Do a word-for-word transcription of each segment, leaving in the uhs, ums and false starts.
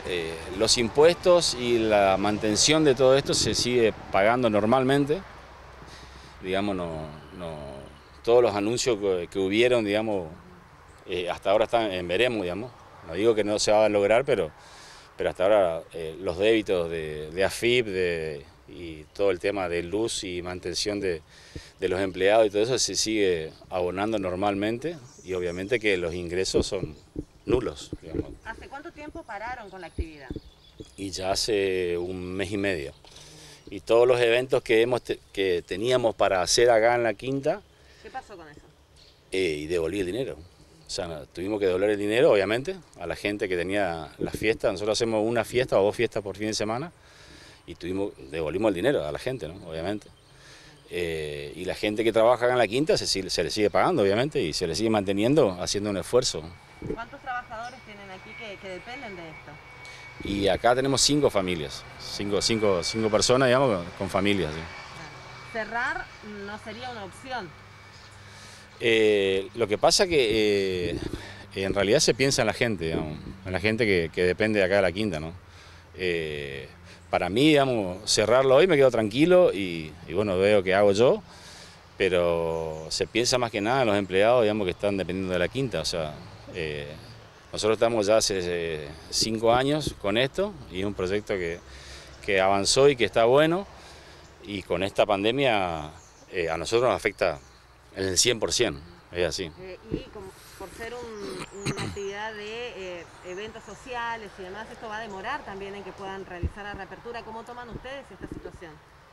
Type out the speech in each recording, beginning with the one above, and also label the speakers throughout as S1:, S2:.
S1: eh, los impuestos y la mantención de todo esto se sigue pagando normalmente. Digamos, no, no, todos los anuncios que, que hubieron, digamos, eh, hasta ahora están en veremos, digamos. No digo que no se va a lograr, pero, pero hasta ahora eh, los débitos de, de A F I P de, y todo el tema de luz y mantención de, de los empleados y todo eso se sigue abonando normalmente, y obviamente que los ingresos son nulos, digamos.
S2: ¿Hace cuánto tiempo pararon con la actividad? Y
S1: ya hace un mes y medio. Y todos los eventos que, hemos te, que teníamos para hacer acá en la quinta...
S2: ¿Qué pasó con eso?
S1: Eh, y devolví el dinero. O sea, tuvimos que devolver el dinero, obviamente, a la gente que tenía las fiestas. Nosotros hacemos una fiesta o dos fiestas por fin de semana y tuvimos, devolvimos el dinero a la gente, ¿no? Obviamente. Eh, y la gente que trabaja acá en la quinta se, se le sigue pagando, obviamente, y se le sigue manteniendo, haciendo un esfuerzo.
S2: ¿Cuántos trabajadores tienen aquí que, que dependen de esto?
S1: Y acá tenemos cinco familias, cinco, cinco, cinco personas, digamos, con familias. ¿Sí?
S2: ¿Cerrar no sería una opción?
S1: Eh, lo que pasa que eh, en realidad se piensa en la gente, digamos, en la gente que, que depende de acá de la quinta, ¿no? Eh, para mí, digamos, cerrarlo hoy me quedo tranquilo y, y bueno, veo qué hago yo, pero se piensa más que nada en los empleados, digamos, que están dependiendo de la quinta. O sea, eh, nosotros estamos ya hace eh, cinco años con esto y es un proyecto que, que avanzó y que está bueno, y con esta pandemia eh, a nosotros nos afecta el cien por ciento, es así.
S2: Eh, y como, por ser un, una actividad de eh, eventos sociales y demás, esto va a demorar también en que puedan realizar la reapertura. ¿Cómo toman ustedes esta situación?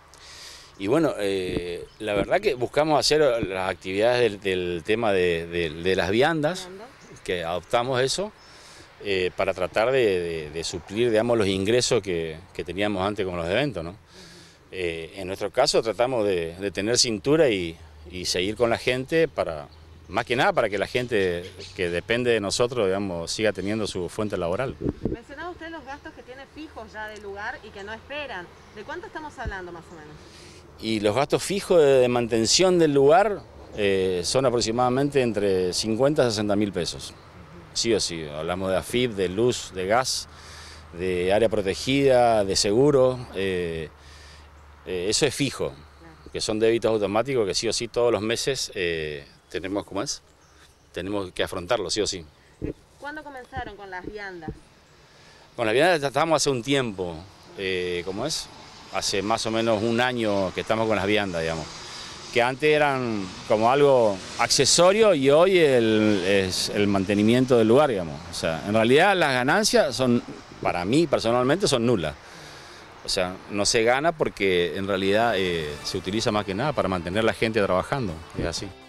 S1: Y bueno, eh, la verdad que buscamos hacer las actividades del, del tema de, de, de las viandas, que adoptamos eso, eh, para tratar de, de, de suplir, digamos, los ingresos que, que teníamos antes con los eventos, ¿no? Eh, en nuestro caso tratamos de, de tener cintura y, y seguir con la gente, para, más que nada para que la gente que depende de nosotros, digamos, siga teniendo su fuente laboral.
S2: Mencionaba usted los gastos que tiene fijos ya del lugar y que no esperan. ¿De cuánto estamos hablando más o menos?
S1: Y los gastos fijos de, de mantención del lugar eh, son aproximadamente entre cincuenta a sesenta mil pesos. Sí o sí, hablamos de A F I P, de luz, de gas, de área protegida, de seguro. Eh, eh, eso es fijo, que son débitos automáticos que sí o sí todos los meses eh, tenemos, ¿cómo es? Tenemos que afrontarlo, sí o sí.
S2: ¿Cuándo comenzaron con las viandas?
S1: Con las viandas ya estábamos hace un tiempo, eh, ¿cómo es? Hace más o menos un año que estamos con las viandas, digamos. Que antes eran como algo accesorio y hoy el, es el mantenimiento del lugar, digamos. O sea, en realidad las ganancias son, para mí personalmente, son nulas. O sea, no se gana porque en realidad eh, se utiliza más que nada para mantener a la gente trabajando, es así.